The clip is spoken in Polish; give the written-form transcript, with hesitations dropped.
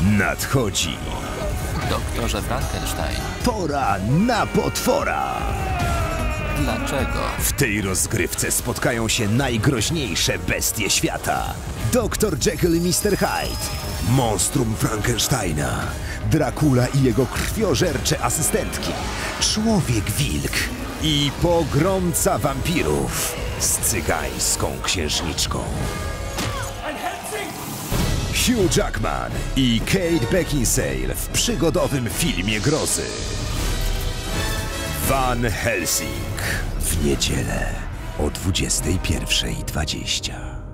Nadchodzi Doktorze Frankenstein, pora na potwora. dlaczego? W tej rozgrywce spotkają się najgroźniejsze bestie świata. Dr Jekyll i Mr. Hyde, monstrum Frankensteina, Dracula i jego krwiożercze asystentki, Człowiek-Wilk i pogromca wampirów z cygańską księżniczką. Hugh Jackman i Kate Beckinsale w przygodowym filmie grozy Van Helsing w niedzielę o 21:20.